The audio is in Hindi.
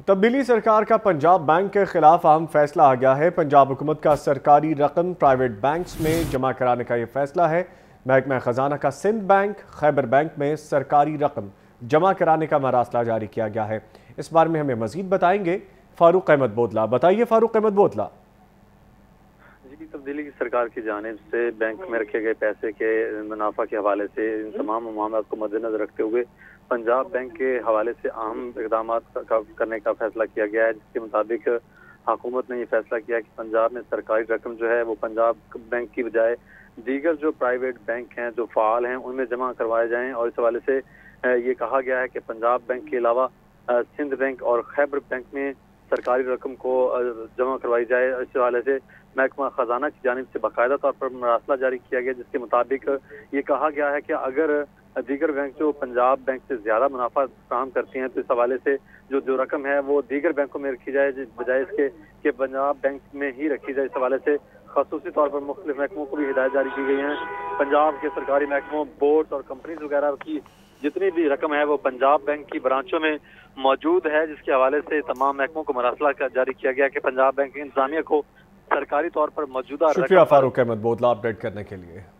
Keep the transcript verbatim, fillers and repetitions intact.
तब्दीली सरकार का पंजाब बैंक के खिलाफ अहम फैसला आ गया है। पंजाब हुकूमत का सरकारी रकम प्राइवेट बैंक्स में जमा कराने का ये फैसला है। महकमा खजाना का सिंध बैंक, खैबर बैंक में सरकारी रकम जमा कराने का मरासला जारी किया गया है। इस बारे में हमें मजीद बताएंगे फारूक अहमद बोतला। बताइए फारूक अहमद बोतला। जी, तब्दीली की सरकार की जानिब से बैंक में रखे गए पैसे के मुनाफा के हवाले से इन तमाम मामलों को मद्देनजर रखते हुए पंजाब बैंक के हवाले से अहम इकदाम करने का फैसला किया गया है, जिसके मुताबिक हुकूमत ने यह फैसला किया कि पंजाब में सरकारी रकम जो है वो पंजाब बैंक की बजाय दीगर जो प्राइवेट बैंक हैं जो फाल हैं उनमें जमा करवाए जाएं। और इस हवाले से ये कहा गया है कि पंजाब बैंक के अलावा सिंध बैंक और खैबर बैंक में सरकारी रकम को जमा करवाई जाए। इस हवाले से महकमा खजाना की जानिब से बाकायदा तौर पर मरासला जारी किया गया, जिसके मुताबिक ये कहा गया है कि अगर दीगर बैंक जो पंजाब बैंक से ज्यादा मुनाफा काम करती हैं तो इस हवाले से जो जो रकम है वो दीगर बैंकों में रखी जाए बजाय इसके कि पंजाब बैंक में ही रखी जाए। इस हवाले से खसूसी तौर पर मुख्तलिफ महकमों को भी हिदायत जारी की गई हैं। पंजाब के सरकारी महकमों, बोर्ड और कंपनीज वगैरह की जितनी भी रकम है वो पंजाब बैंक की ब्रांचों में मौजूद है, जिसके हवाले से तमाम महकमों को मरासला जारी किया गया कि पंजाब बैंक की इंतजामिया को सरकारी तौर पर मौजूदा। शुक्रिया फारूक अहमद बोतला अपडेट करने के लिए।